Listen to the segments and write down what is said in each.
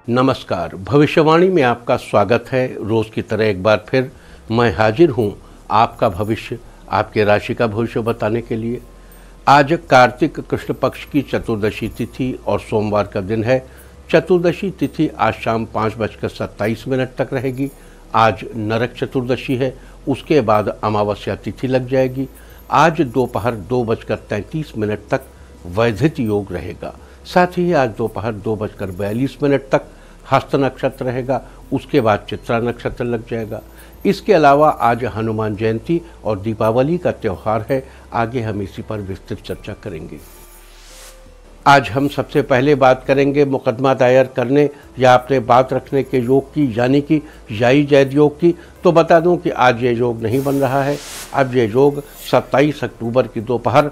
नमस्कार। भविष्यवाणी में आपका स्वागत है। रोज की तरह एक बार फिर मैं हाजिर हूं आपका भविष्य, आपके राशि का भविष्य बताने के लिए। आज कार्तिक कृष्ण पक्ष की चतुर्दशी तिथि और सोमवार का दिन है। चतुर्दशी तिथि आज शाम 5:27 तक रहेगी। आज नरक चतुर्दशी है, उसके बाद अमावस्या तिथि लग जाएगी। आज दोपहर 2:33 तक वैधित योग रहेगा। साथ ही आज दोपहर 2:42 तक हस्त नक्षत्र रहेगा, उसके बाद चित्रा नक्षत्र लग जाएगा। इसके अलावा आज हनुमान जयंती और दीपावली का त्यौहार है। आगे हम इसी पर विस्तृत चर्चा करेंगे। आज हम सबसे पहले बात करेंगे मुकदमा दायर करने या अपने बात रखने के योग की, यानी कि याई जैद योग की। तो बता दूं कि आज ये योग नहीं बन रहा है। अब ये योग 27 अक्टूबर की दोपहर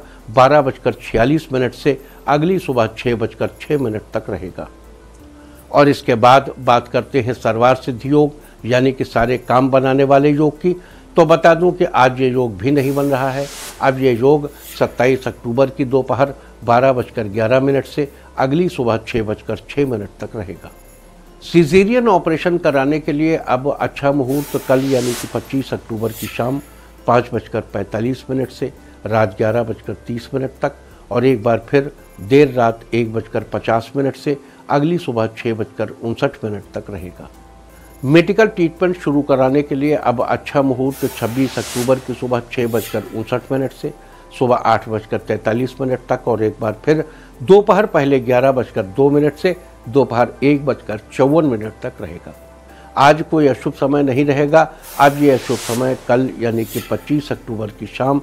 12:46 से अगली सुबह 6:06 तक रहेगा। और इसके बाद बात करते हैं सर्वार्थ सिद्धि योग, यानी कि सारे काम बनाने वाले योग की। तो बता दूं कि आज ये योग भी नहीं बन रहा है। अब ये योग 27 अक्टूबर की दोपहर 12:11 से अगली सुबह 6:06 तक रहेगा। सीजेरियन ऑपरेशन कराने के लिए अब अच्छा मुहूर्त कल यानी कि 25 अक्टूबर की शाम 5:45 से रात 11:30 तक, और एक बार फिर देर रात 1:50 से अगली सुबह 6:59 तक रहेगा। मेडिकल ट्रीटमेंट शुरू कराने के लिए अब अच्छा मुहूर्त 26 अक्टूबर की सुबह 6:59 से सुबह 8:43 तक, और एक बार फिर दोपहर पहले 11:02 से दोपहर 1:54 तक रहेगा। आज कोई अशुभ समय नहीं रहेगा। आज ये अशुभ समय कल यानी कि 25 अक्टूबर की शाम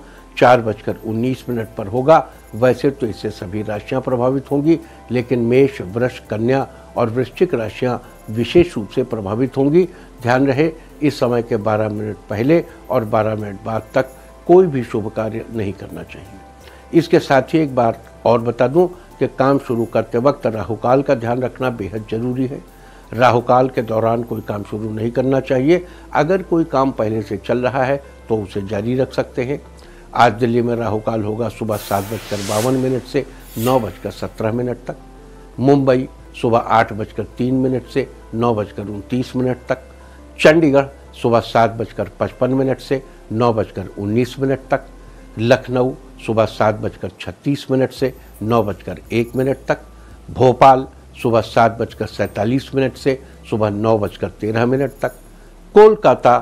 4:19 पर होगा। वैसे तो इससे सभी राशियां प्रभावित होंगी, लेकिन मेष, वृष, कन्या और वृश्चिक राशियां विशेष रूप से प्रभावित होंगी। ध्यान रहे, इस समय के 12 मिनट पहले और 12 मिनट बाद तक कोई भी शुभ कार्य नहीं करना चाहिए। इसके साथ ही एक बात और बता दूं कि काम शुरू करते वक्त राहुकाल का ध्यान रखना बेहद जरूरी है। राहुकाल के दौरान कोई काम शुरू नहीं करना चाहिए। अगर कोई काम पहले से चल रहा है तो उसे जारी रख सकते हैं। आज दिल्ली में राहुकाल होगा सुबह 7:52 से 9:17 तक। मुंबई सुबह 8:03 से 9:29 तक। चंडीगढ़ सुबह 7:55 से 9:19 तक। लखनऊ सुबह 7:36 से 9:01 तक। भोपाल सुबह 7:47 से सुबह 9:13 तक। कोलकाता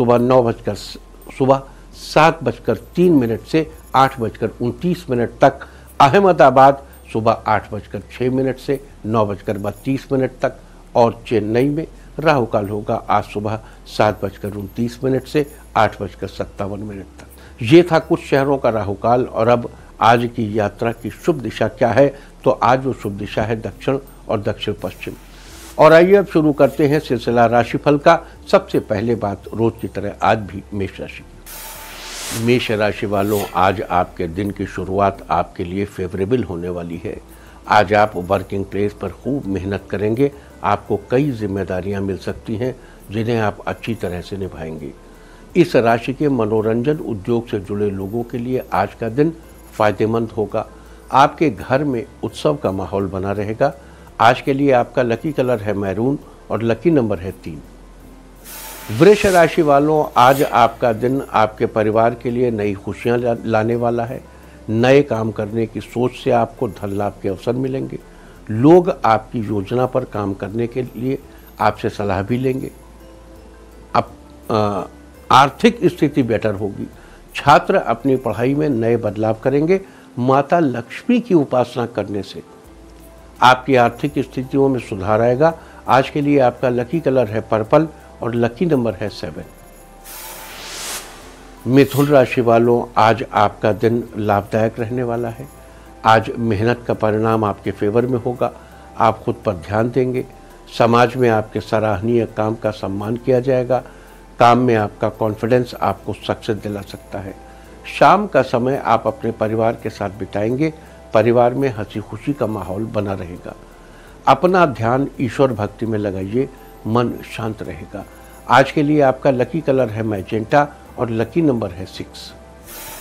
सुबह 7:03 से 8:29 तक। अहमदाबाद सुबह 8:06 से 9:32 तक। और चेन्नई में राहुकाल होगा आज सुबह 7:29 से 8:57 तक। ये था कुछ शहरों का राहुकाल। और अब आज की यात्रा की शुभ दिशा क्या है? तो आज वो शुभ दिशा है दक्षिण और दक्षिण पश्चिम। और आइए अब शुरू करते हैं सिलसिला राशिफल का। सबसे पहले बात रोज की तरह आज भी मेष राशि की। मेष राशि वालों, आज आपके दिन की शुरुआत आपके लिए फेवरेबल होने वाली है। आज आप वर्किंग प्लेस पर खूब मेहनत करेंगे। आपको कई जिम्मेदारियां मिल सकती हैं जिन्हें आप अच्छी तरह से निभाएंगे। इस राशि के मनोरंजन उद्योग से जुड़े लोगों के लिए आज का दिन फायदेमंद होगा। आपके घर में उत्सव का माहौल बना रहेगा। आज के लिए आपका लकी कलर है मैरून और लकी नंबर है 3। वृष राशि वालों, आज आपका दिन आपके परिवार के लिए नई खुशियां लाने वाला है। नए काम करने की सोच से आपको धन लाभ के अवसर मिलेंगे। लोग आपकी योजना पर काम करने के लिए आपसे सलाह भी लेंगे। अब आर्थिक स्थिति बेटर होगी। छात्र अपनी पढ़ाई में नए बदलाव करेंगे। माता लक्ष्मी की उपासना करने से आपकी आर्थिक स्थितियों में सुधार आएगा। आज के लिए आपका लकी कलर है पर्पल और लकी नंबर है 7। मिथुन राशि वालों, आज आपका दिन लाभदायक रहने वाला है। आज मेहनत का परिणाम आपके फेवर में होगा। आप खुद पर ध्यान देंगे। समाज में आपके सराहनीय काम का सम्मान किया जाएगा। काम में आपका कॉन्फिडेंस आपको सक्सेस दिला सकता है। शाम का समय आप अपने परिवार के साथ बिताएंगे। परिवार में हंसी खुशी का माहौल बना रहेगा। अपना ध्यान ईश्वर भक्ति में लगाइए, मन शांत रहेगा। आज के लिए आपका लकी कलर है मैजेंटा और लकी नंबर है 6।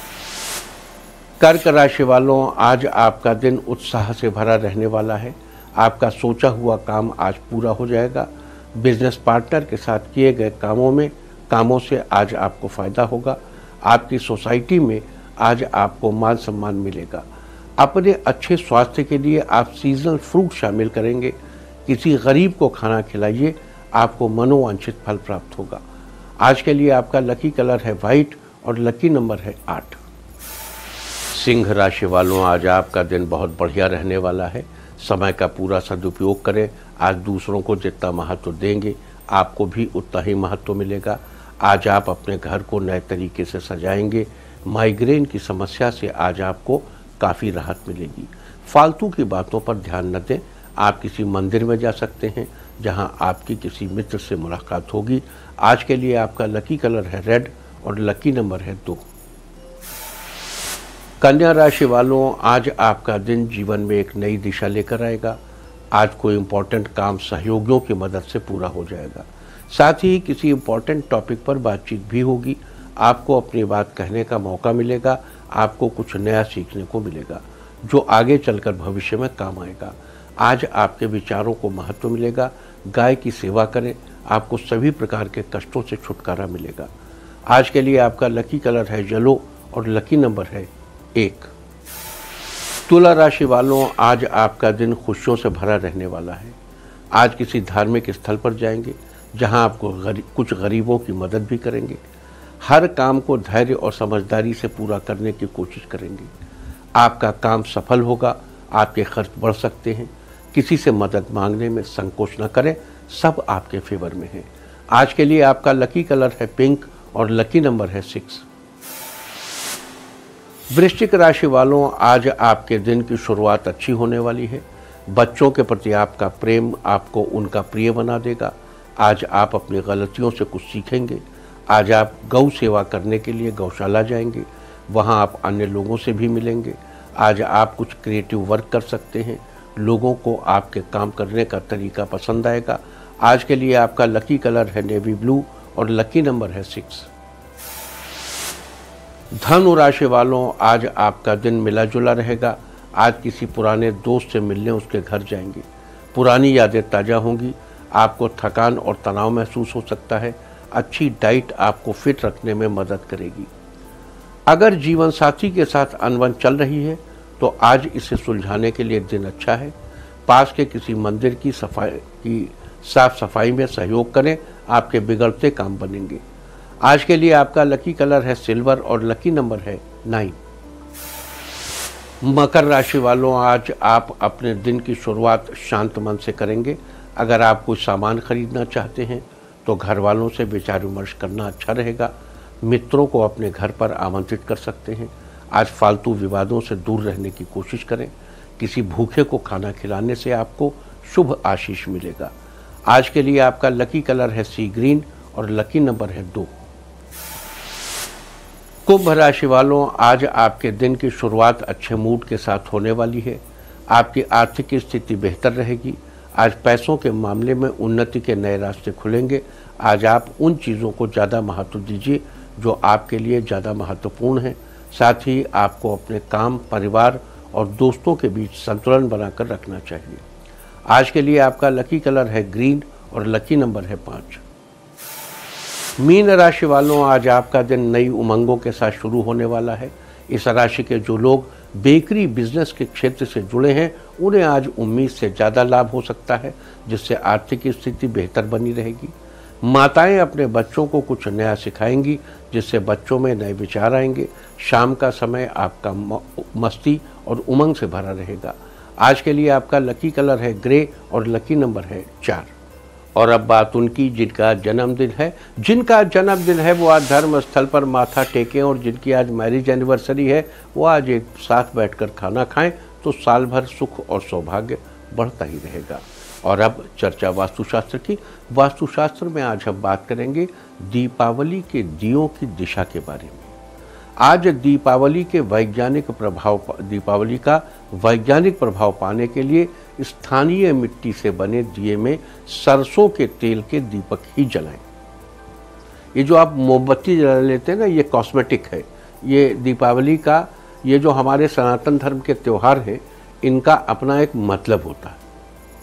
कर्क राशि वालों, आज आपका दिन उत्साह से भरा रहने वाला है। आपका सोचा हुआ काम आज पूरा हो जाएगा। बिजनेस पार्टनर के साथ किए गए कामों से आज आपको फ़ायदा होगा। आपकी सोसाइटी में आज आपको मान सम्मान मिलेगा। अपने अच्छे स्वास्थ्य के लिए आप सीजनल फ्रूट शामिल करेंगे। किसी गरीब को खाना खिलाइए, आपको मनोवांछित फल प्राप्त होगा। आज के लिए आपका लकी कलर है वाइट और लकी नंबर है 8। सिंह राशि वालों, आज आपका दिन बहुत बढ़िया रहने वाला है। समय का पूरा सदुपयोग करें। आज दूसरों को जितना महत्व देंगे आपको भी उतना ही महत्व मिलेगा। आज आप अपने घर को नए तरीके से सजाएंगे। माइग्रेन की समस्या से आज आपको काफ़ी राहत मिलेगी। फालतू की बातों पर ध्यान न दें। आप किसी मंदिर में जा सकते हैं जहां आपकी किसी मित्र से मुलाकात होगी। आज के लिए आपका लकी कलर है रेड और लकी नंबर है 2। कन्या राशि वालों, आज आपका दिन जीवन में एक नई दिशा लेकर आएगा। आज कोई इम्पोर्टेंट काम सहयोगियों की मदद से पूरा हो जाएगा। साथ ही किसी इम्पोर्टेंट टॉपिक पर बातचीत भी होगी। आपको अपनी बात कहने का मौका मिलेगा। आपको कुछ नया सीखने को मिलेगा जो आगे चलकर भविष्य में काम आएगा। आज आपके विचारों को महत्व मिलेगा। गाय की सेवा करें, आपको सभी प्रकार के कष्टों से छुटकारा मिलेगा। आज के लिए आपका लकी कलर है येलो और लकी नंबर है 1। तुला राशि वालों, आज आपका दिन खुशियों से भरा रहने वाला है। आज किसी धार्मिक स्थल पर जाएंगे जहां आपको कुछ गरीबों की मदद भी करेंगे। हर काम को धैर्य और समझदारी से पूरा करने की कोशिश करेंगे। आपका काम सफल होगा। आपके खर्च बढ़ सकते हैं। किसी से मदद मांगने में संकोच न करें, सब आपके फेवर में है। आज के लिए आपका लकी कलर है पिंक और लकी नंबर है 6। वृश्चिक राशि वालों, आज आपके दिन की शुरुआत अच्छी होने वाली है। बच्चों के प्रति आपका प्रेम आपको उनका प्रिय बना देगा। आज आप अपनी गलतियों से कुछ सीखेंगे। आज आप गौ सेवा करने के लिए गौशाला जाएंगे। वहां आप अन्य लोगों से भी मिलेंगे। आज आप कुछ क्रिएटिव वर्क कर सकते हैं। लोगों को आपके काम करने का तरीका पसंद आएगा। आज के लिए आपका लकी कलर है नेवी ब्लू और लकी नंबर है 6। धनु राशि वालों, आज आपका दिन मिला जुला रहेगा। आज किसी पुराने दोस्त से मिलने उसके घर जाएंगे। पुरानी यादें ताज़ा होंगी। आपको थकान और तनाव महसूस हो सकता है। अच्छी डाइट आपको फिट रखने में मदद करेगी। अगर जीवन साथी के साथ अनबन चल रही है तो आज इसे सुलझाने के लिए दिन अच्छा है। पास के किसी मंदिर की साफ सफाई में सहयोग करें। आपके बिगड़ते काम बनेंगे। आज के लिए आपका लकी कलर है सिल्वर और लकी नंबर है 9। मकर राशि वालों, आज आप अपने दिन की शुरुआत शांत मन से करेंगे। अगर आप कोई सामान खरीदना चाहते हैं तो घर वालों से विचार विमर्श करना अच्छा रहेगा। मित्रों को अपने घर पर आमंत्रित कर सकते हैं। आज फालतू विवादों से दूर रहने की कोशिश करें। किसी भूखे को खाना खिलाने से आपको शुभ आशीष मिलेगा। आज के लिए आपका लकी कलर है सी ग्रीन और लकी नंबर है 2। कुंभ राशि वालों, आज आपके दिन की शुरुआत अच्छे मूड के साथ होने वाली है। आपकी आर्थिक स्थिति बेहतर रहेगी। आज पैसों के मामले में उन्नति के नए रास्ते खुलेंगे। आज आप उन चीज़ों को ज़्यादा महत्व दीजिए जो आपके लिए ज़्यादा महत्वपूर्ण है। साथ ही आपको अपने काम, परिवार और दोस्तों के बीच संतुलन बनाकर रखना चाहिए। आज के लिए आपका लकी कलर है ग्रीन और लकी नंबर है 5। मीन राशि वालों, आज आपका दिन नई उमंगों के साथ शुरू होने वाला है। इस राशि के जो लोग बेकरी बिजनेस के क्षेत्र से जुड़े हैं उन्हें आज उम्मीद से ज़्यादा लाभ हो सकता है, जिससे आर्थिक स्थिति बेहतर बनी रहेगी। माताएं अपने बच्चों को कुछ नया सिखाएंगी जिससे बच्चों में नए विचार आएंगे। शाम का समय आपका मस्ती और उमंग से भरा रहेगा। आज के लिए आपका लकी कलर है ग्रे और लकी नंबर है 4। और अब बात उनकी जिनका जन्मदिन है वो आज धर्म स्थल पर माथा टेकें, और जिनकी आज मैरिज एनिवर्सरी है वो आज एक साथ बैठकर खाना खाएं तो साल भर सुख और सौभाग्य बढ़ता ही रहेगा। और अब चर्चा वास्तुशास्त्र की। वास्तुशास्त्र में आज हम बात करेंगे दीपावली के दियों की दिशा के बारे में। आज दीपावली का वैज्ञानिक प्रभाव पाने के लिए स्थानीय मिट्टी से बने दिए में सरसों के तेल के दीपक ही जलाएं। ये जो आप मोमबत्ती जला लेते हैं ना, ये कॉस्मेटिक है। ये दीपावली का, ये जो हमारे सनातन धर्म के त्यौहार हैं, इनका अपना एक मतलब होता है।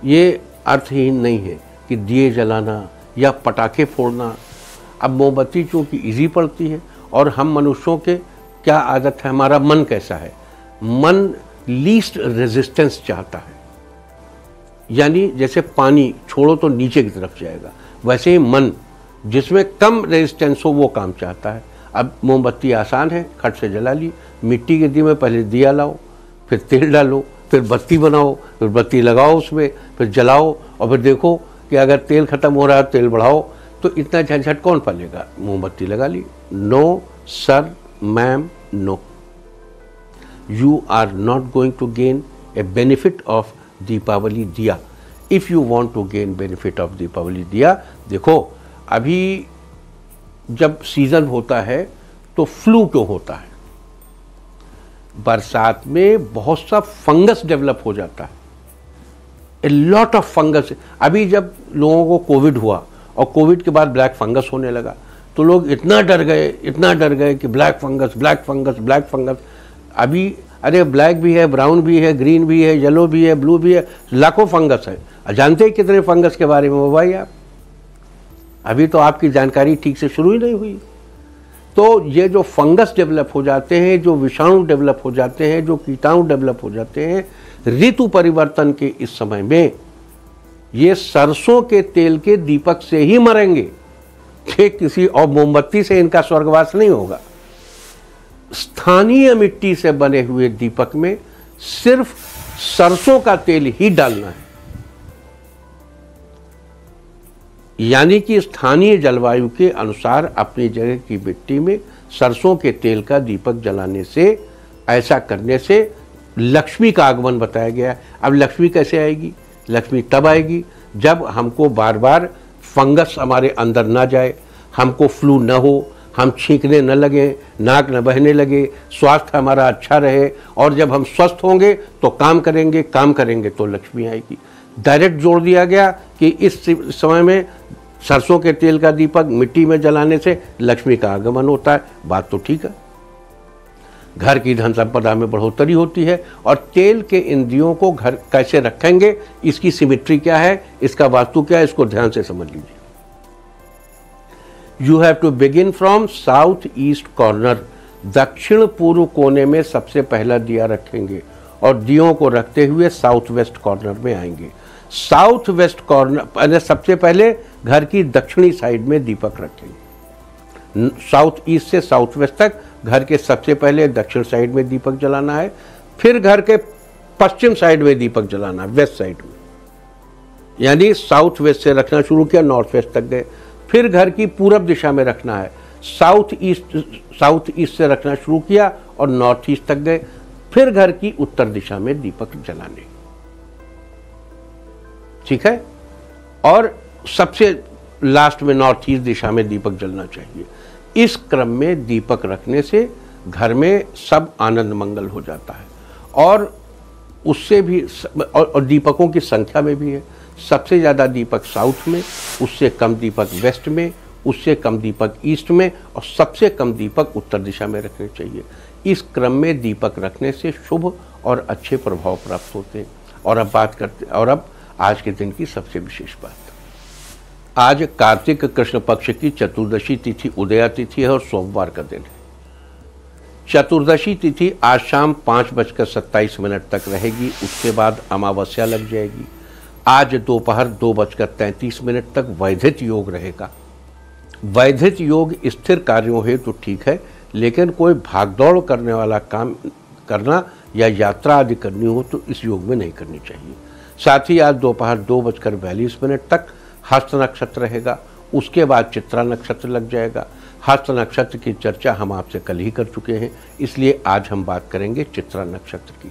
ये अर्थहीन नहीं है कि दिए जलाना या पटाखे फोड़ना। अब मोमबत्ती चूँकि ईजी पड़ती है, और हम मनुष्यों के क्या आदत है, हमारा मन कैसा है, मन लीस्ट रेजिस्टेंस चाहता है। यानी जैसे पानी छोड़ो तो नीचे की तरफ जाएगा, वैसे ही मन जिसमें कम रेजिस्टेंस हो वो काम चाहता है। अब मोमबत्ती आसान है, खट से जला ली। मिट्टी के दिए में पहले दिया लाओ, फिर तेल डालो, फिर बत्ती बनाओ, फिर बत्ती लगाओ उसमें, फिर जलाओ, और फिर देखो कि अगर तेल खत्म हो रहा है तेल बढ़ाओ। तो इतना झंझट कौन पालेगा? मोमबत्ती लगा ली। No sir, ma'am, no, you are not going to gain a benefit of Deepavali दिया। If you want to gain benefit of Deepavali दिया, देखो अभी जब सीजन होता है तो फ्लू क्यों होता है? बरसात में बहुत सा फंगस डेवलप हो जाता है, ए लॉट ऑफ फंगस। अभी जब लोगों को कोविड हुआ और कोविड के बाद ब्लैक फंगस होने लगा, तो लोग इतना डर गए कि black fungus, black fungus, black fungus. अभी अरे ब्लैक भी है, ब्राउन भी है, ग्रीन भी है, येलो भी है, ब्लू भी है, लाखों फंगस है। जानते हैं कितने फंगस के बारे में भाई आप? अभी तो आपकी जानकारी ठीक से शुरू ही नहीं हुई। तो ये जो फंगस डेवलप हो जाते हैं, जो विषाणु डेवलप हो जाते हैं, जो कीटाणु डेवलप हो जाते हैं ऋतु परिवर्तन के इस समय में, ये सरसों के तेल के दीपक से ही मरेंगे, किसी और मोमबत्ती से इनका स्वर्गवास नहीं होगा। स्थानीय मिट्टी से बने हुए दीपक में सिर्फ सरसों का तेल ही डालना है। यानी कि स्थानीय जलवायु के अनुसार अपनी जगह की मिट्टी में सरसों के तेल का दीपक जलाने से, ऐसा करने से लक्ष्मी का आगमन बताया गया है। अब लक्ष्मी कैसे आएगी? लक्ष्मी तब आएगी जब हमको बार बार फंगस हमारे अंदर ना जाए, हमको फ्लू न हो, हम छींकने न लगे, नाक न बहने लगे, स्वास्थ्य हमारा अच्छा रहे। और जब हम स्वस्थ होंगे तो काम करेंगे तो लक्ष्मी आएगी। डायरेक्ट जोड़ दिया गया कि इस समय में सरसों के तेल का दीपक मिट्टी में जलाने से लक्ष्मी का आगमन होता है। बात तो ठीक है। घर की धन संपदा में बढ़ोतरी होती है। और तेल के इन दियों को घर कैसे रखेंगे, इसकी सिमेट्री क्या है, इसका वास्तु क्या है, इसको ध्यान से समझ लीजिए। You have to begin from south east corner. दक्षिण पूर्व कोने में सबसे पहला दिया रखेंगे और दियों को रखते हुए साउथ वेस्ट कॉर्नर में आएंगे। साउथ वेस्ट कॉर्नर सबसे पहले घर की दक्षिणी साइड में दीपक रखेंगे। साउथ ईस्ट से साउथ वेस्ट तक घर के सबसे पहले दक्षिण साइड में दीपक जलाना है, फिर घर के पश्चिम साइड में दीपक जलाना है, वेस्ट साइड में। यानी साउथ वेस्ट से रखना शुरू किया, नॉर्थ वेस्ट तक गए। फिर घर की पूरब दिशा में रखना है, साउथ ईस्ट से रखना शुरू किया और नॉर्थ ईस्ट तक गए। फिर घर की उत्तर दिशा में दीपक जलाने, ठीक है। और सबसे लास्ट में नॉर्थ ईस्ट दिशा में दीपक जलना चाहिए। इस क्रम में दीपक रखने से घर में सब आनंद मंगल हो जाता है। और उससे भी और दीपकों की संख्या में भी है, सबसे ज़्यादा दीपक साउथ में, उससे कम दीपक वेस्ट में, उससे कम दीपक ईस्ट में, और सबसे कम दीपक उत्तर दिशा में रखने चाहिए। इस क्रम में दीपक रखने से शुभ और अच्छे प्रभाव प्राप्त होते हैं। और अब आज के दिन की सबसे विशेष बात, आज कार्तिक कृष्ण पक्ष की चतुर्दशी तिथि उदया तिथि है और सोमवार का दिन है। चतुर्दशी तिथि आज शाम 5:27 तक रहेगी, उसके बाद अमावस्या लग जाएगी। आज दोपहर 2:33 तक वैधित योग रहेगा। वैधित योग स्थिर कार्यों हेतु तो ठीक है, लेकिन कोई भागदौड़ करने वाला काम करना या यात्रा आदि करनी हो तो इस योग में नहीं करनी चाहिए। साथ ही आज दोपहर 2:42 तक हस्त नक्षत्र रहेगा, उसके बाद चित्रा नक्षत्र लग जाएगा। हस्त नक्षत्र की चर्चा हम आपसे कल ही कर चुके हैं, इसलिए आज हम बात करेंगे चित्रा नक्षत्र की।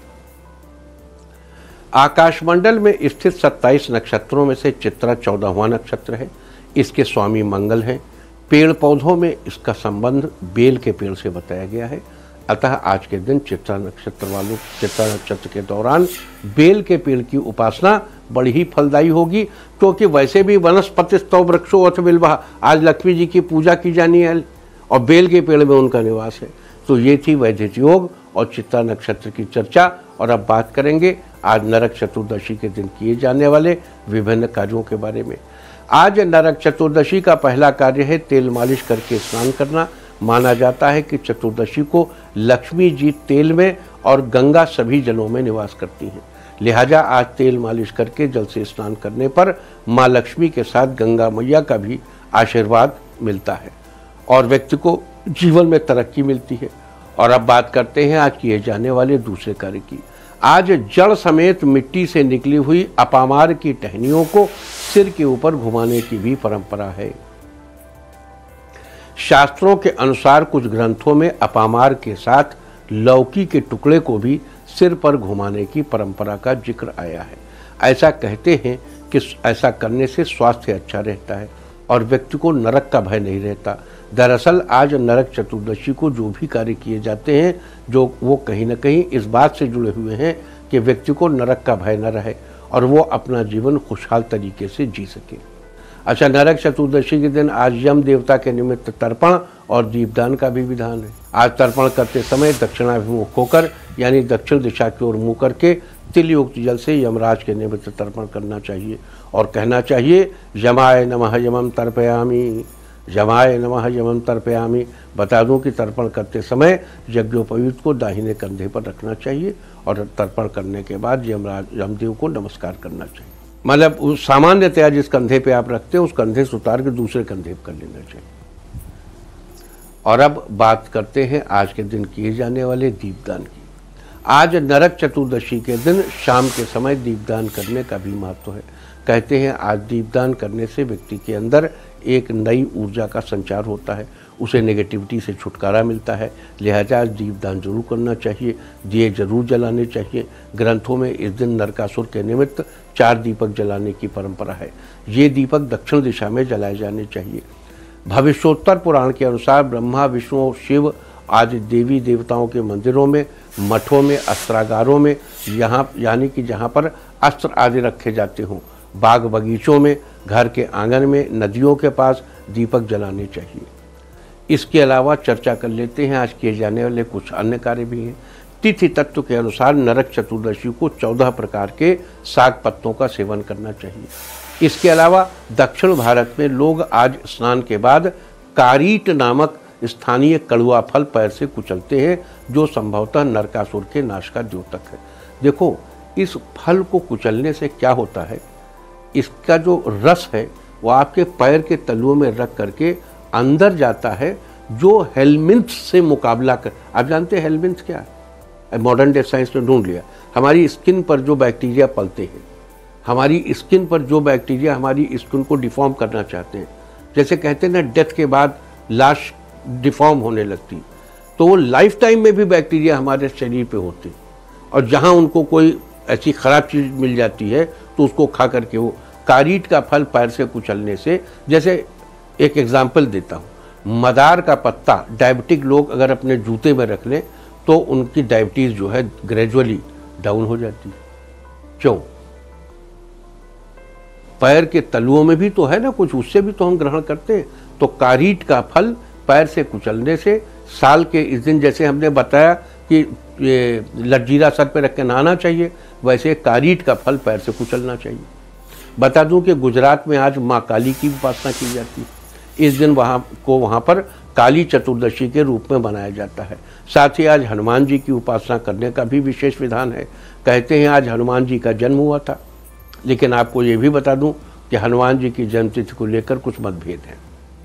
आकाशमंडल में स्थित 27 नक्षत्रों में से चित्रा 14वां नक्षत्र है। इसके स्वामी मंगल हैं। पेड़ पौधों में इसका संबंध बेल के पेड़ से बताया गया है। अतः आज के दिन चित्रा नक्षत्र के दौरान बेल के पेड़ की उपासना बड़ी ही फलदायी होगी, क्योंकि वैसे भी वनस्पतिस्तौ वृक्षो अथ बिल्वः, आज लक्ष्मी जी की पूजा की जानी है और बेल के पेड़ में उनका निवास है। तो ये थी वैधिक योग और चित्रा नक्षत्र की चर्चा। और अब बात करेंगे आज नरक चतुर्दशी के दिन किए जाने वाले विभिन्न कार्यों के बारे में। आज नरक चतुर्दशी का पहला कार्य है तेल मालिश करके स्नान करना। माना जाता है कि चतुर्दशी को लक्ष्मी जी तेल में और गंगा सभी जलों में निवास करती हैं, लिहाजा आज तेल मालिश करके जल से स्नान करने पर माँ लक्ष्मी के साथ गंगा मैया का भी आशीर्वाद मिलता है और व्यक्ति को जीवन में तरक्की मिलती है। और अब बात करते हैं आज किए जाने वाले दूसरे कार्य की। आज जड़ समेत मिट्टी से निकली हुई अपामार की टहनियों को सिर के ऊपर घुमाने की भी परंपरा है। शास्त्रों के अनुसार कुछ ग्रंथों में अपामार के साथ लौकी के टुकड़े को भी सिर पर घुमाने की परंपरा का जिक्र आया है। ऐसा कहते हैं कि ऐसा करने से स्वास्थ्य अच्छा रहता है और व्यक्ति को नरक का भय नहीं रहता। दरअसल आज नरक चतुर्दशी को जो भी कार्य किए जाते हैं जो वो कहीं न कहीं इस बात से जुड़े हुए हैं कि व्यक्ति को नरक का भय न रहे और वो अपना जीवन खुशहाल तरीके से जी सके। अच्छा, नरक चतुर्दशी के दिन आज यम देवता के निमित्त तर्पण और दीपदान का भी विधान है। आज तर्पण करते समय दक्षिणाभिमुख होकर यानी दक्षिण दिशा की ओर मुँह करके तिल युक्त जल से यमराज के निमित्त तर्पण करना चाहिए और कहना चाहिए यमाय नमः यमं तर्पयामि, यमाय नमः यमं तर्पयामि। बता दूं कि तर्पण करते समय यज्ञोपवीत को दाहिने कंधे पर रखना चाहिए और तर्पण करने के बाद यमदेव को नमस्कार करना चाहिए। मतलब उस सामान्यतया जिस कंधे पे आप रखते हैं उस कंधे से उतार के दूसरे कंधे पर कर लेना चाहिए। और अब बात करते हैं आज के दिन किए जाने वाले दीपदान की। आज नरक चतुर्दशी के दिन शाम के समय दीपदान करने का भी महत्व है। कहते हैं आज दीपदान करने से व्यक्ति के अंदर एक नई ऊर्जा का संचार होता है, उसे नेगेटिविटी से छुटकारा मिलता है, लिहाजा आज दीपदान जरूर करना चाहिए, दिए जरूर जलाने चाहिए। ग्रंथों में इस दिन नरकासुर के निमित्त 4 दीपक जलाने की परंपरा है। ये दीपक दक्षिण दिशा में जलाए जाने चाहिए। भविष्योत्तर पुराण के अनुसार ब्रह्मा विष्णु और शिव आदि देवी देवताओं के मंदिरों में, मठों में, अस्त्रागारों में, यहाँ यानी कि जहाँ पर अस्त्र आदि रखे जाते हों, बाग बगीचों में, घर के आंगन में, नदियों के पास दीपक जलाने चाहिए। इसके अलावा चर्चा कर लेते हैं आज किए जाने वाले कुछ अन्य कार्य भी हैं। तिथि तत्व के अनुसार नरक चतुर्दशी को 14 प्रकार के साग पत्तों का सेवन करना चाहिए। इसके अलावा दक्षिण भारत में लोग आज स्नान के बाद कारीट नामक स्थानीय कड़वा फल पैर से कुचलते हैं जो संभवतः नरकासुर के नाश का द्योतक है। देखो, इस फल को कुचलने से क्या होता है, इसका जो रस है वो आपके पैर के तलुओं में रख करके अंदर जाता है जो हेलमिंथ्स से मुकाबला कर। आप जानते हैं हेलमिंथ्स क्या है? मॉडर्न डे साइंस ने ढूंढ लिया। हमारी स्किन पर जो बैक्टीरिया पलते हैं, हमारी स्किन पर जो बैक्टीरिया हमारी स्किन को डिफॉर्म करना चाहते हैं, जैसे कहते हैं ना डेथ के बाद लाश डिफॉर्म होने लगती, तो वो लाइफ टाइम में भी बैक्टीरिया हमारे शरीर पे होते हैं और जहाँ उनको कोई ऐसी ख़राब चीज़ मिल जाती है तो उसको खा करके वो कारीट का फल पैर से कुचलने से, जैसे एक एग्जाम्पल देता हूँ, मदार का पत्ता डायबिटिक लोग अगर अपने जूते में रख लें तो उनकी डायबिटीज़ जो है ग्रेजुअली डाउन हो जाती है। क्यों? पैर के तलुओं में भी तो है ना कुछ, उससे भी तो हम ग्रहण करते हैं। तो कारीट का फल पैर से कुचलने से साल के इस दिन, जैसे हमने बताया कि ये लज्जीरा सर पे रख के नहाना चाहिए, वैसे कारीट का फल पैर से कुचलना चाहिए। बता दूं कि गुजरात में आज माँ काली की उपासना की जाती है। इस दिन वहाँ पर काली चतुर्दशी के रूप में मनाया जाता है। साथ ही आज हनुमान जी की उपासना करने का भी विशेष विधान है। कहते हैं आज हनुमान जी का जन्म हुआ था, लेकिन आपको ये भी बता दूं कि हनुमान जी की जन्मतिथि को लेकर कुछ मतभेद हैं।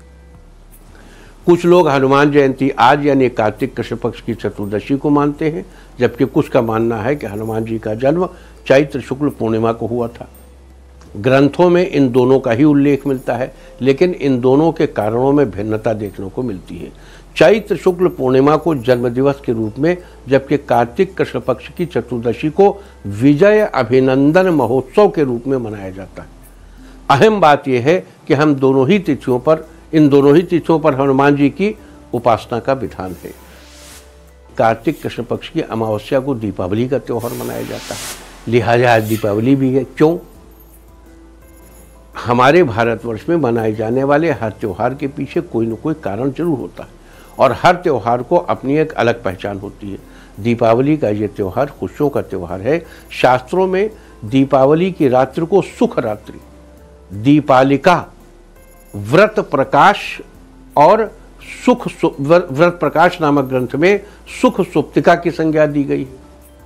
कुछ लोग हनुमान जयंती आज यानी कार्तिक कृष्ण पक्ष की चतुर्दशी को मानते हैं, जबकि कुछ का मानना है कि हनुमान जी का जन्म चैत्र शुक्ल पूर्णिमा को हुआ था। ग्रंथों में इन दोनों का ही उल्लेख मिलता है, लेकिन इन दोनों के कारणों में भिन्नता देखने को मिलती है। चैत्र शुक्ल पूर्णिमा को जन्मदिवस के रूप में, जबकि कार्तिक कृष्ण पक्ष की चतुर्दशी को विजय अभिनंदन महोत्सव के रूप में मनाया जाता है। अहम बात यह है कि इन दोनों ही तिथियों पर हनुमान जी की उपासना का विधान है। कार्तिक कृष्ण पक्ष की अमावस्या को दीपावली का त्योहार मनाया जाता है, लिहाजा आज दीपावली भी है। क्यों? हमारे भारतवर्ष में मनाए जाने वाले हर त्यौहार के पीछे कोई न कोई कारण जरूर होता है और हर त्यौहार को अपनी एक अलग पहचान होती है। दीपावली का ये त्यौहार खुशियों का त्यौहार है। शास्त्रों में दीपावली की रात्रि को सुख रात्रि, दीपालिका, व्रत प्रकाश और व्रत प्रकाश नामक ग्रंथ में सुख सुप्तिका की संज्ञा दी गई है।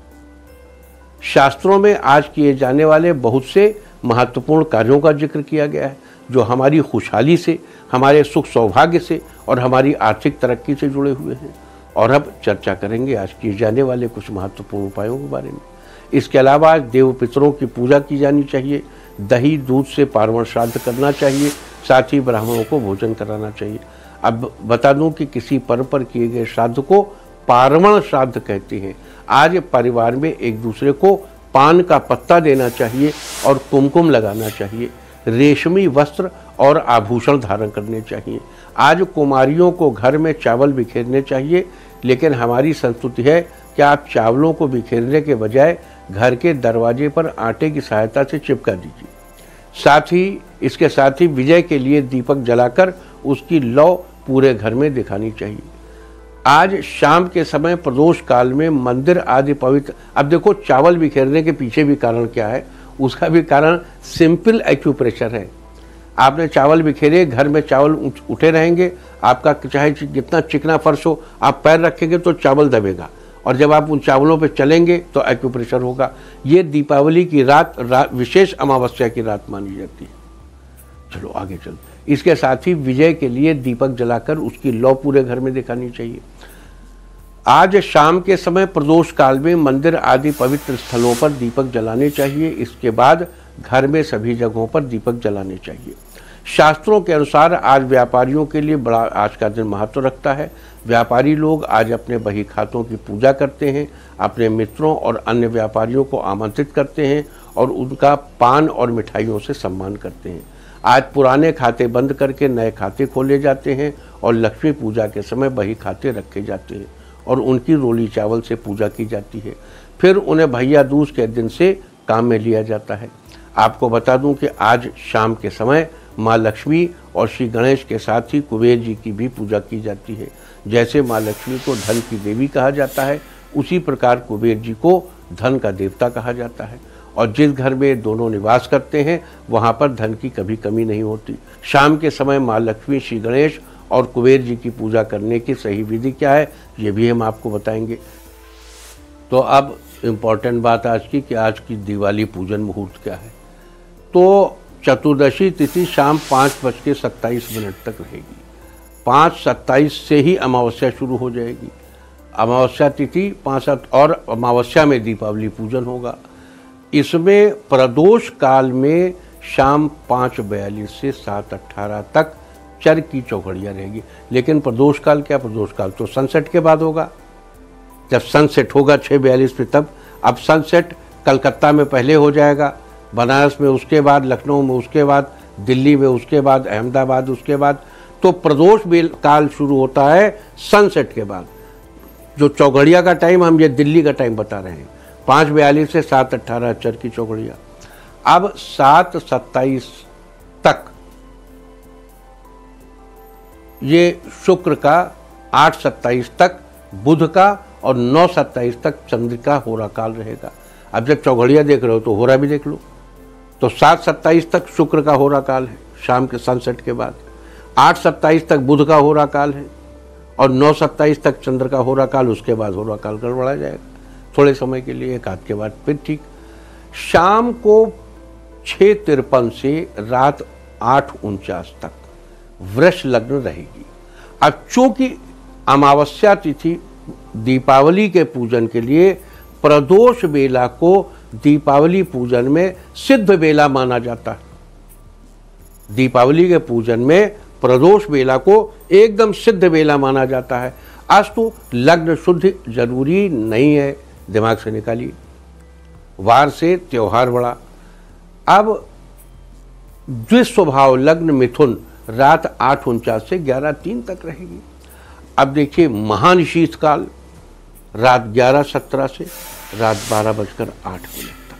शास्त्रों में आज किए जाने वाले बहुत से महत्वपूर्ण कार्यों का जिक्र किया गया है जो हमारी खुशहाली से, हमारे सुख सौभाग्य से और हमारी आर्थिक तरक्की से जुड़े हुए हैं। और अब चर्चा करेंगे आज किए जाने वाले कुछ महत्वपूर्ण उपायों के बारे में। इसके अलावा आज देव पितरों की पूजा की जानी चाहिए, दही दूध से पार्वण श्राद्ध करना चाहिए, साथ ही ब्राह्मणों को भोजन कराना चाहिए। अब बता दूं कि किसी पर्व पर किए गए श्राद्ध को पार्वण श्राद्ध कहते हैं। आज परिवार में एक दूसरे को पान का पत्ता देना चाहिए और कुमकुम लगाना चाहिए। रेशमी वस्त्र और आभूषण धारण करने चाहिए। आज कुमारियों को घर में चावल बिखेरने चाहिए, लेकिन हमारी संस्कृति है कि आप चावलों को बिखेरने के बजाय घर के दरवाजे पर आटे की सहायता से चिपका दीजिए। साथ ही इसके साथ ही विजय के लिए दीपक जलाकर उसकी लौ पूरे घर में दिखानी चाहिए। आज शाम के समय प्रदोष काल में मंदिर आदि पवित्र, अब देखो चावल बिखेरने के पीछे भी कारण क्या है, उसका भी कारण सिंपल एक्यूप्रेशर है। आपने चावल बिखेरे, घर में चावल उठे रहेंगे, आपका चाहे जितना चिकना फर्श हो, आप पैर रखेंगे तो चावल दबेगा, और जब आप उन चावलों पे चलेंगे तो एक्यूप्रेशर होगा। ये दीपावली की रात विशेष अमावस्या की रात मानी जाती है। चलो आगे चलते। इसके साथ ही विजय के लिए दीपक जलाकर उसकी लौ पूरे घर में दिखानी चाहिए। आज शाम के समय प्रदोष काल में मंदिर आदि पवित्र स्थलों पर दीपक जलाने चाहिए। इसके बाद घर में सभी जगहों पर दीपक जलाने चाहिए। शास्त्रों के अनुसार आज व्यापारियों के लिए बड़ा आज का दिन महत्व रखता है। व्यापारी लोग आज अपने बही खातों की पूजा करते हैं, अपने मित्रों और अन्य व्यापारियों को आमंत्रित करते हैं और उनका पान और मिठाइयों से सम्मान करते हैं। आज पुराने खाते बंद करके नए खाते खोले जाते हैं और लक्ष्मी पूजा के समय बही खाते रखे जाते हैं और उनकी रोली चावल से पूजा की जाती है। फिर उन्हें भैया दूज के दिन से काम में लिया जाता है। आपको बता दूं कि आज शाम के समय माँ लक्ष्मी और श्री गणेश के साथ ही कुबेर जी की भी पूजा की जाती है। जैसे माँ लक्ष्मी को धन की देवी कहा जाता है, उसी प्रकार कुबेर जी को धन का देवता कहा जाता है। और जिस घर में दोनों निवास करते हैं वहाँ पर धन की कभी कमी नहीं होती। शाम के समय माँ लक्ष्मी, श्री गणेश और कुबेर जी की पूजा करने की सही विधि क्या है, ये भी हम आपको बताएंगे। तो अब इम्पॉर्टेंट बात आज की कि आज की दिवाली पूजन मुहूर्त क्या है। तो चतुर्दशी तिथि शाम 5:27 तक रहेगी। 5:27 से ही अमावस्या शुरू हो जाएगी। अमावस्या तिथि 5 और अमावस्या में दीपावली पूजन होगा। इसमें प्रदोष काल में शाम 5:42 से 7:18 तक चर की चौघड़ियाँ रहेगी। लेकिन प्रदोष काल क्या, प्रदोष काल तो सनसेट के बाद होगा। जब सनसेट होगा 6:42 पे, तब अब सनसेट कलकत्ता में पहले हो जाएगा, बनारस में उसके बाद, लखनऊ में उसके बाद, दिल्ली में उसके बाद, अहमदाबाद उसके बाद। तो प्रदोष काल शुरू होता है सनसेट के बाद। जो चौघड़िया का टाइम हम ये दिल्ली का टाइम बता रहे हैं, 5:42 से 7:18 चर की चौघड़िया। अब 7:27 तक ये शुक्र का, 8:27 तक बुध का और 9:27 तक चंद्र का होरा काल रहेगा। अब जब चौघड़िया देख रहे हो तो होरा भी देख लो। तो 7:27 तक शुक्र का होरा काल है शाम के सनसेट के बाद, 8:27 तक बुध का होरा काल है और 9:27 तक चंद्र का होरा काल। उसके बाद होरा काल गड़बड़ा जाएगा थोड़े समय के लिए, एक आध के बाद फिर ठीक। शाम को 6:53 से रात 8:49 तक वृष लग्न रहेगी। अब चूंकि अमावस्या तिथि दीपावली के पूजन के लिए प्रदोष बेला को दीपावली पूजन में सिद्ध बेला माना जाता है। दीपावली के पूजन में प्रदोष बेला को एकदम सिद्ध बेला माना जाता है। अस्तु लग्न शुद्ध जरूरी नहीं है, दिमाग से निकालिए। वार से त्योहार बड़ा। अब द्विस्वभाव लग्न मिथुन रात 8:49 से 11:03 तक रहेगी। अब देखिए महान शीतकाल रात 11:17 से रात 12:08 तक।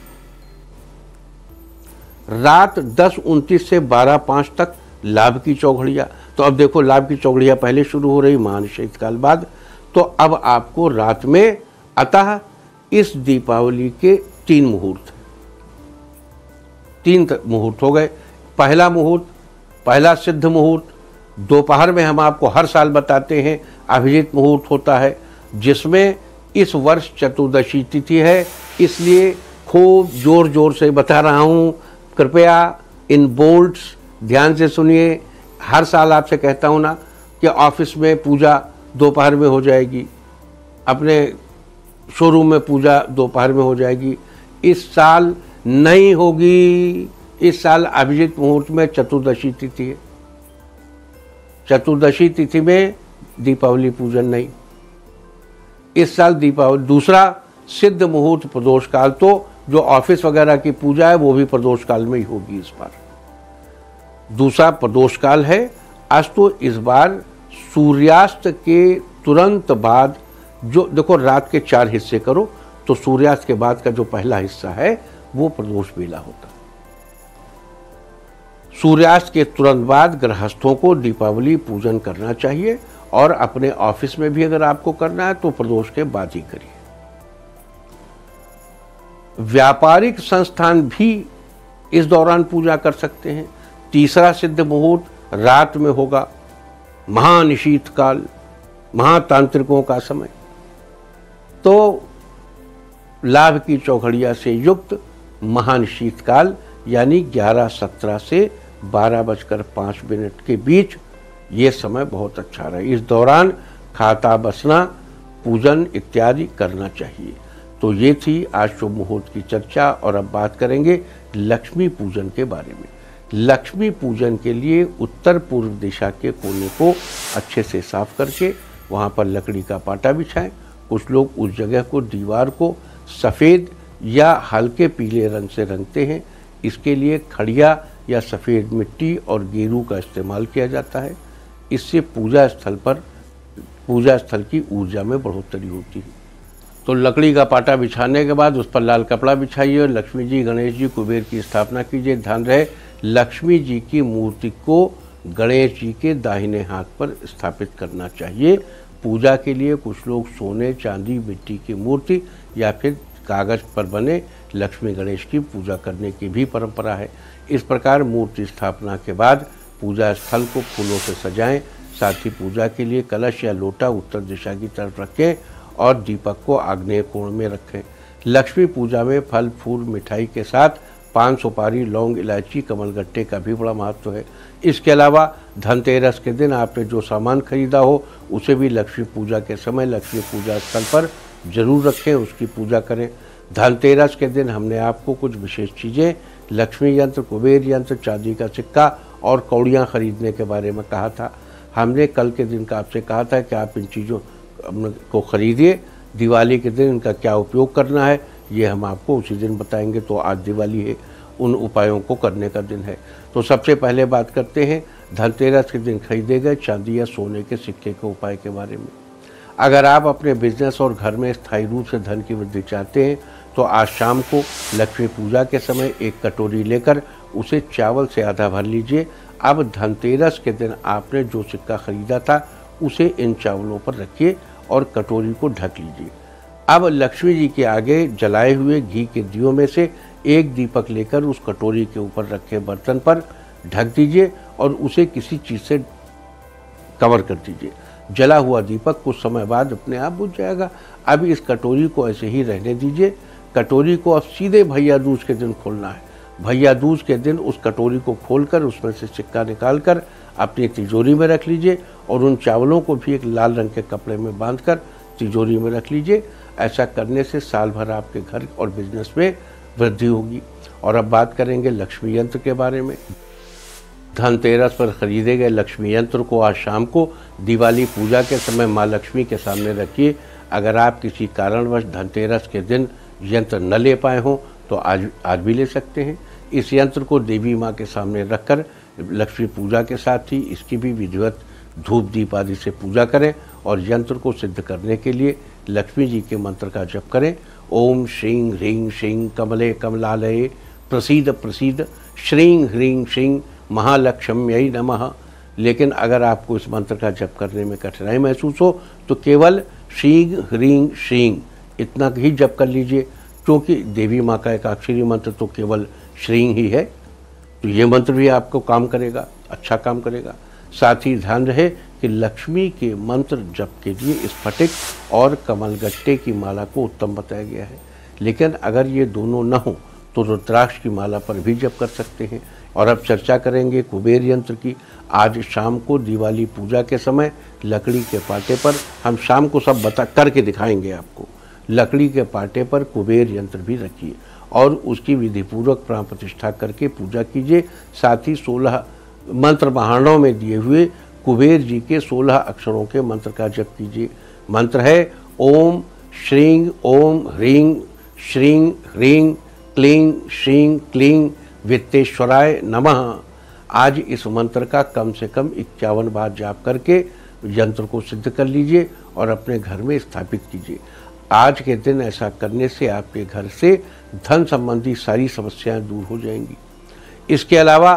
रात 10:29 से 12:05 तक लाभ की चौघड़िया। तो अब देखो लाभ की चौघड़िया पहले शुरू हो रही, महान शीतकाल बाद। तो अब आपको रात में अतः इस दीपावली के 3 मुहूर्त, 3 मुहूर्त हो गए। पहला मुहूर्त, पहला सिद्ध मुहूर्त दोपहर में हम आपको हर साल बताते हैं, अभिजीत मुहूर्त होता है, जिसमें इस वर्ष चतुर्दशी तिथि है, इसलिए खूब जोर जोर से बता रहा हूँ। कृपया इन बोल्ड्स ध्यान से सुनिए। हर साल आपसे कहता हूँ ना कि ऑफिस में पूजा दोपहर में हो जाएगी, अपने शोरूम में पूजा दोपहर में हो जाएगी, इस साल नहीं होगी। इस साल अभिजीत मुहूर्त में चतुर्दशी तिथि है, चतुर्दशी तिथि में दीपावली पूजन नहीं। इस साल दीपावली, दूसरा सिद्ध मुहूर्त प्रदोष काल, तो जो ऑफिस वगैरह की पूजा है वो भी प्रदोष काल में ही होगी इस बार। दूसरा प्रदोष काल है। अस्तु इस बार सूर्यास्त के तुरंत बाद, जो देखो रात के 4 हिस्से करो तो सूर्यास्त के बाद का जो पहला हिस्सा है वो प्रदोष बेला होता है। सूर्यास्त के तुरंत बाद गृहस्थों को दीपावली पूजन करना चाहिए, और अपने ऑफिस में भी अगर आपको करना है तो प्रदोष के बाद ही करिए। व्यापारिक संस्थान भी इस दौरान पूजा कर सकते हैं। तीसरा सिद्ध मुहूर्त रात में होगा, महानिशीत काल, महातांत्रिकों का समय, तो लाभ की चौघड़िया से युक्त महानिशीत काल यानी 11:17 से 12:05 के बीच ये समय बहुत अच्छा रहे। इस दौरान खाता बसना, पूजन इत्यादि करना चाहिए। तो ये थी आज शुभ मुहूर्त की चर्चा। और अब बात करेंगे लक्ष्मी पूजन के बारे में। लक्ष्मी पूजन के लिए उत्तर पूर्व दिशा के कोने को अच्छे से साफ करके वहाँ पर लकड़ी का पाटा बिछाएं। कुछ लोग उस जगह को, दीवार को सफ़ेद या हल्के पीले रंग से रंगते हैं। इसके लिए खड़िया या सफ़ेद मिट्टी और गेरू का इस्तेमाल किया जाता है। इससे पूजा स्थल की ऊर्जा में बढ़ोतरी होती है। तो लकड़ी का पाटा बिछाने के बाद उस पर लाल कपड़ा बिछाइए और लक्ष्मी जी, गणेश जी, कुबेर की स्थापना कीजिए। ध्यान रहे, लक्ष्मी जी की मूर्ति को गणेश जी के दाहिने हाथ पर स्थापित करना चाहिए। पूजा के लिए कुछ लोग सोने, चांदी, मिट्टी की मूर्ति या फिर कागज पर बने लक्ष्मी गणेश की पूजा करने की भी परंपरा है। इस प्रकार मूर्ति स्थापना के बाद पूजा स्थल को फूलों से सजाएं। साथ ही पूजा के लिए कलश या लोटा उत्तर दिशा की तरफ रखें और दीपक को आग्नेय कोण में रखें। लक्ष्मी पूजा में फल, फूल, मिठाई के साथ पान, सुपारी, लौंग, इलायची, कमलगट्टे का भी बड़ा महत्व है। इसके अलावा धनतेरस के दिन आपने जो सामान खरीदा हो उसे भी लक्ष्मी पूजा के समय लक्ष्मी पूजा स्थल पर जरूर रखें, उसकी पूजा करें। धनतेरस के दिन हमने आपको कुछ विशेष चीज़ें, लक्ष्मी यंत्र, कुबेर यंत्र, चांदी का सिक्का और कौड़ियाँ खरीदने के बारे में कहा था। हमने कल के दिन का आपसे कहा था कि आप इन चीज़ों को खरीदिए। दिवाली के दिन इनका क्या उपयोग करना है ये हम आपको उसी दिन बताएंगे। तो आज दिवाली है, उन उपायों को करने का दिन है। तो सबसे पहले बात करते हैं धनतेरस के दिन खरीदे गए चांदी या सोने के सिक्के के उपाय के बारे में। अगर आप अपने बिजनेस और घर में स्थायी रूप से धन की वृद्धि चाहते हैं तो आज शाम को लक्ष्मी पूजा के समय एक कटोरी लेकर उसे चावल से आधा भर लीजिए। अब धनतेरस के दिन आपने जो सिक्का खरीदा था उसे इन चावलों पर रखिए और कटोरी को ढक लीजिए। अब लक्ष्मी जी के आगे जलाए हुए घी के दियों में से एक दीपक लेकर उस कटोरी के ऊपर रखे बर्तन पर ढक दीजिए और उसे किसी चीज़ से कवर कर दीजिए। जला हुआ दीपक कुछ समय बाद अपने आप बुझ जाएगा। अब इस कटोरी को ऐसे ही रहने दीजिए। कटोरी को अब सीधे भैया दूज के दिन खोलना है। भैया दूज के दिन उस कटोरी को खोलकर उसमें से सिक्का निकालकर अपनी तिजोरी में रख लीजिए और उन चावलों को भी एक लाल रंग के कपड़े में बांधकर तिजोरी में रख लीजिए। ऐसा करने से साल भर आपके घर और बिजनेस में वृद्धि होगी। और अब बात करेंगे लक्ष्मी यंत्र के बारे में। धनतेरस पर खरीदे गए लक्ष्मी यंत्र को आज शाम को दिवाली पूजा के समय माँ लक्ष्मी के सामने रखिए। अगर आप किसी कारणवश धनतेरस के दिन यंत्र न ले पाए हों तो आज भी ले सकते हैं। इस यंत्र को देवी माँ के सामने रखकर लक्ष्मी पूजा के साथ ही इसकी भी विधिवत धूप दीप आदि से पूजा करें और यंत्र को सिद्ध करने के लिए लक्ष्मी जी के मंत्र का जप करें। ओम श्रीं ह्रीं श्रीं कमले कमलालये प्रसीद प्रसीद श्रीं ह्रीं श्रीं महालक्ष्म्यै नमः। लेकिन अगर आपको इस मंत्र का जप करने में कठिनाई महसूस हो तो केवल श्रीं ह्रीं श्रीं इतना ही जप कर लीजिए, क्योंकि देवी माँ का एकाक्षरी मंत्र तो केवल श्रीं ही है, तो ये मंत्र भी आपको काम करेगा, अच्छा काम करेगा। साथ ही ध्यान रहे कि लक्ष्मी के मंत्र जप के लिए स्फटिक और कमलगट्टे की माला को उत्तम बताया गया है, लेकिन अगर ये दोनों न हो तो रुद्राक्ष की माला पर भी जप कर सकते हैं। और अब चर्चा करेंगे कुबेर यंत्र की। आज शाम को दिवाली पूजा के समय लकड़ी के पाटे पर, हम शाम को सब बता करके दिखाएंगे आपको, लकड़ी के पाटे पर कुबेर यंत्र भी रखिए और उसकी विधिपूर्वक प्राण प्रतिष्ठा करके पूजा कीजिए। साथ ही 16 मंत्र महारणों में दिए हुए कुबेर जी के 16 अक्षरों के मंत्र का जप कीजिए। मंत्र है ओम श्रीं ओम ह्रीं श्रीं ह्रीं क्लीं श्रीं क्लीं वित्तेश्वराय नमः। आज इस मंत्र का कम से कम 51 बार जाप करके यंत्र को सिद्ध कर लीजिए और अपने घर में स्थापित कीजिए। आज के दिन ऐसा करने से आपके घर से धन संबंधी सारी समस्याएं दूर हो जाएंगी। इसके अलावा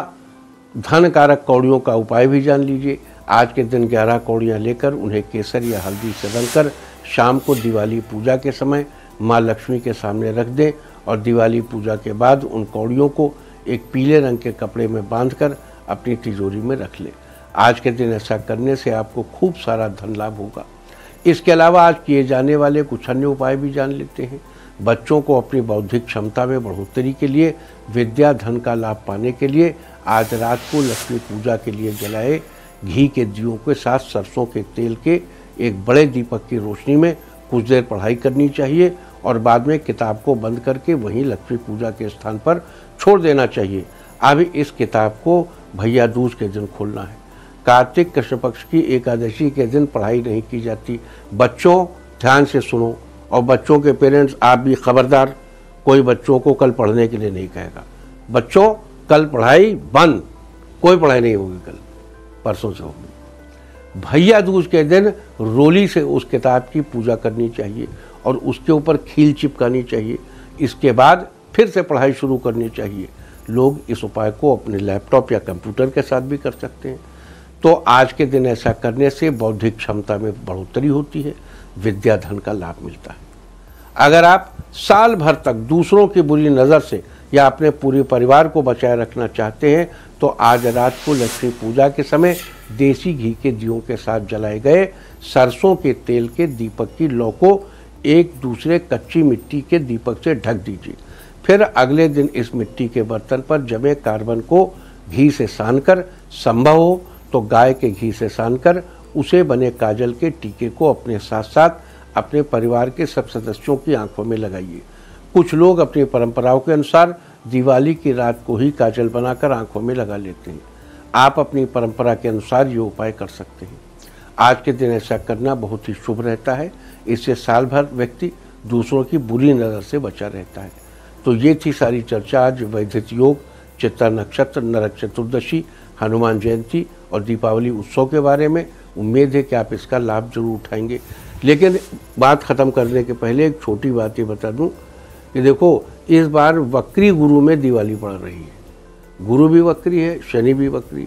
धन कारक कौड़ियों का उपाय भी जान लीजिए। आज के दिन 11 कौड़ियाँ लेकर उन्हें केसर या हल्दी से रंगकर शाम को दिवाली पूजा के समय माँ लक्ष्मी के सामने रख दें और दिवाली पूजा के बाद उन कौड़ियों को एक पीले रंग के कपड़े में बांधकर अपनी तिजोरी में रख लें। आज के दिन ऐसा करने से आपको खूब सारा धन लाभ होगा। इसके अलावा आज किए जाने वाले कुछ अन्य उपाय भी जान लेते हैं। बच्चों को अपनी बौद्धिक क्षमता में बढ़ोतरी के लिए, विद्या धन का लाभ पाने के लिए आज रात को लक्ष्मी पूजा के लिए जलाए घी के दियों के साथ सरसों के तेल के एक बड़े दीपक की रोशनी में कुछ देर पढ़ाई करनी चाहिए और बाद में किताब को बंद करके वहीं लक्ष्मी पूजा के स्थान पर छोड़ देना चाहिए। अब इस किताब को भैया दूज के दिन खोलना है। कार्तिक कृष्ण पक्ष की एकादशी के दिन पढ़ाई नहीं की जाती। बच्चों ध्यान से सुनो, और बच्चों के पेरेंट्स आप भी खबरदार, कोई बच्चों को कल पढ़ने के लिए नहीं कहेगा। बच्चों कल पढ़ाई बंद, कोई पढ़ाई नहीं होगी, कल परसों से होगी। भैया दूज के दिन रोली से उस किताब की पूजा करनी चाहिए और उसके ऊपर खील चिपकानी चाहिए। इसके बाद फिर से पढ़ाई शुरू करनी चाहिए। लोग इस उपाय को अपने लैपटॉप या कंप्यूटर के साथ भी कर सकते हैं। तो आज के दिन ऐसा करने से बौद्धिक क्षमता में बढ़ोतरी होती है, विद्या धन का लाभ मिलता है। अगर आप साल भर तक दूसरों की बुरी नज़र से या अपने पूरे परिवार को बचाए रखना चाहते हैं तो आज रात को लक्ष्मी पूजा के समय देसी घी के दियों के साथ जलाए गए सरसों के तेल के दीपक की लौ को एक दूसरे कच्ची मिट्टी के दीपक से ढक दीजिए। फिर अगले दिन इस मिट्टी के बर्तन पर जमे कार्बन को घी से सानकर, संभव हो तो गाय के घी से सानकर उसे बने काजल के टीके को अपने साथ साथ अपने परिवार के सब सदस्यों की आंखों में लगाइए। कुछ लोग अपनी परंपराओं के अनुसार दिवाली की रात को ही काजल बनाकर आंखों में लगा लेते हैं। आप अपनी परंपरा के अनुसार ये उपाय कर सकते हैं। आज के दिन ऐसा करना बहुत ही शुभ रहता है। इससे साल भर व्यक्ति दूसरों की बुरी नज़र से बचा रहता है। तो ये थी सारी चर्चा आज वैदिक योग, चित्ता नक्षत्र, नरक चतुर्दशी, हनुमान जयंती और दीपावली उत्सव के बारे में। उम्मीद है कि आप इसका लाभ जरूर उठाएंगे। लेकिन बात ख़त्म करने के पहले एक छोटी बात ये बता दूं कि देखो, इस बार वक्री गुरु में दिवाली पड़ रही है। गुरु भी वक्री है, शनि भी वक्री।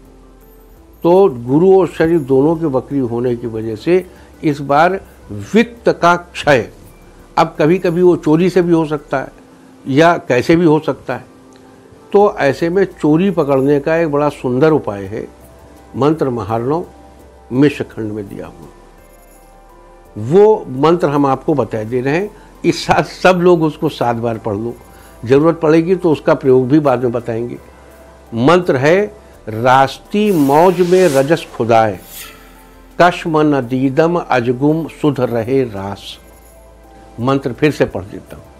तो गुरु और शनि दोनों के वक्री होने की वजह से इस बार वित्त का क्षय, अब कभी कभी वो चोरी से भी हो सकता है या कैसे भी हो सकता है। तो ऐसे में चोरी पकड़ने का एक बड़ा सुंदर उपाय है, मंत्र महारणों मिश्र खंड में दिया हुआ। वो मंत्र हम आपको बता दे रहे हैं। इस साथ सब लोग उसको 7 बार पढ़ लो, जरूरत पड़ेगी तो उसका प्रयोग भी बाद में बताएंगे। मंत्र है रास्ती मौज में रजस खुदाए, कश्म नदीदम अजगुम सुध रहे रास। मंत्र फिर से पढ़ देता हूं।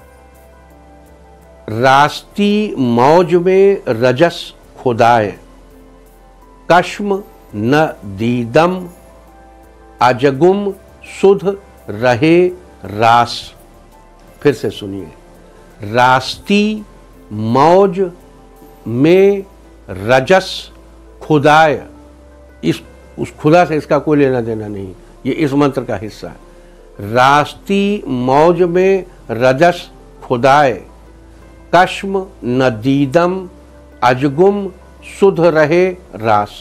रास्ती मौज में रजस खुदाए, कश्म न दीदम अजगुम सुध रहे रास। फिर से सुनिए, रास्ती मौज में रजस खुदाए। उस खुदा से इसका कोई लेना देना नहीं, ये इस मंत्र का हिस्सा है। रास्ती मौज में रजस खुदाए, कश्म नदीदम अजगुम सुध रहे रास।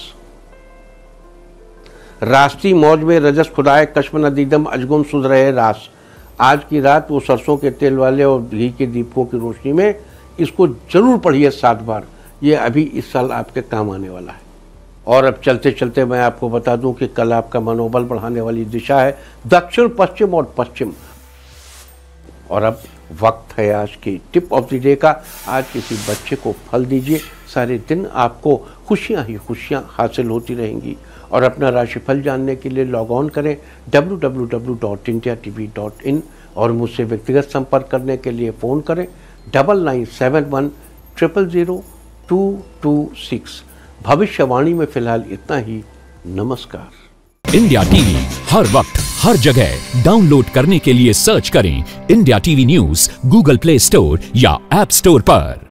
रास्ती मौज में रजस खुदाए, कश्म नदीदम अजगुम सुध रहे रास। आज की रात वो सरसों के तेल वाले और घी के दीपकों की रोशनी में इसको जरूर पढ़िए 7 बार। ये अभी इस साल आपके काम आने वाला है। और अब चलते चलते मैं आपको बता दूं कि कल आपका मनोबल बढ़ाने वाली दिशा है दक्षिण पश्चिम और पश्चिम। और अब वक्त है आज की टिप ऑफ द डे का। आज किसी बच्चे को फल दीजिए, सारे दिन आपको खुशियां ही खुशियां हासिल होती रहेंगी। और अपना राशिफल जानने के लिए लॉग ऑन करें www.indiatv.in और मुझसे व्यक्तिगत संपर्क करने के लिए फ़ोन करें 9971 000 226। भविष्यवाणी में फिलहाल इतना ही। नमस्कार। इंडिया टीवी हर वक्त हर जगह डाउनलोड करने के लिए सर्च करें India TV news Google Play Store या ऐप स्टोर पर।